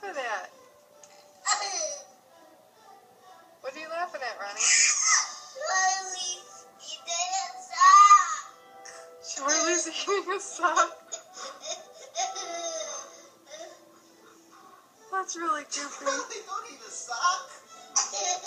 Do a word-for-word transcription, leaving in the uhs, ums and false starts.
laughing at? What are you laughing at, Ronnie? Charlie's eating a sock. That's really goofy. Charlie, don't eat a sock.